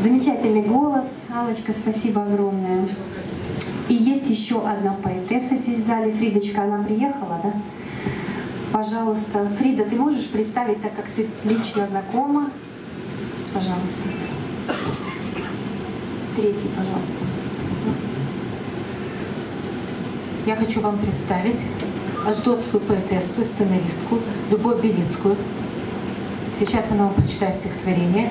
Замечательный голос. Аллочка, спасибо огромное. И есть еще одна поэтесса здесь в зале. Фридочка, она приехала, да? Пожалуйста. Фрида, ты можешь представить, так как ты лично знакома? Пожалуйста. Третий, пожалуйста. Я хочу вам представить аждотскую поэтессу, сценаристку Любовь Белицкую. Сейчас она вам прочитает стихотворение.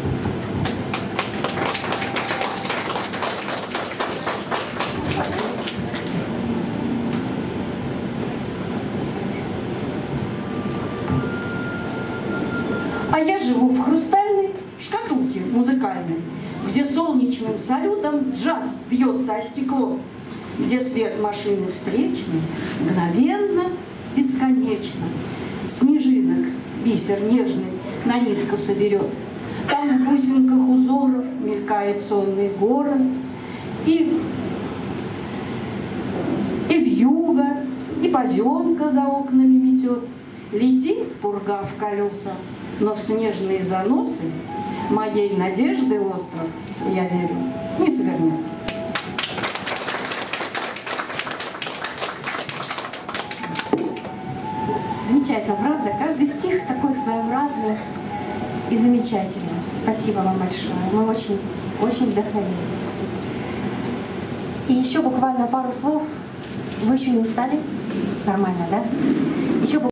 А я живу в хрустальной шкатулке музыкальной, где солнечным салютом джаз бьется о стекло, где свет машины встречный мгновенно, бесконечно снежинок бисер нежный на нитку соберет. Там в бусинках узоров мелькает сонный город, и вьюга, и поземка за окнами метет. Летит пурга в колеса, но в снежные заносы моей надежды остров, я верю, не свернет. Замечательно, правда? Каждый стих такой своеобразный и замечательный. Спасибо вам большое. Мы очень вдохновились. И еще буквально пару слов. Вы еще не устали? Нормально, да? Еще